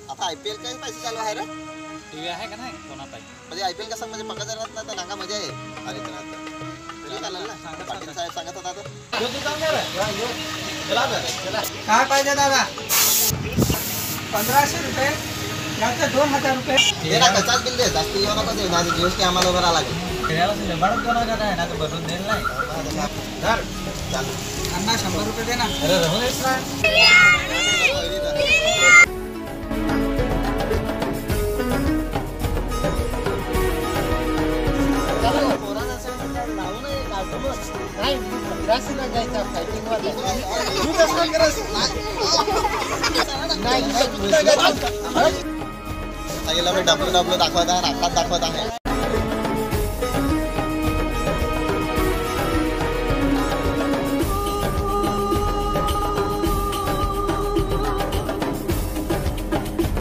आता IPL काय पैसे चालू आहे रे? टीव्ही आहे का नाही कोणात आहे? म्हणजे IPL कसं म्हणजे पकडता येणार नाही तर नांगा मजा आहे. आली तर आता तरी चालेल ना. पाटील साहेब सांगत होता तर काय पाहिजे दादा? 1500 रुपये याचे 2000 रुपये दे ना. कचाच बिल दे. जास्त येऊ नको दे. माझं GST आम्हाला भरावं लागेल. खेळायला बडत कोणाला काय ना तर भरून देईल नाही. धर. चालू. अण्णा 100 रुपये दे ना. अरे राहून येस ना. डब्ल्यू दाखवत आहे, दाखवत आहे.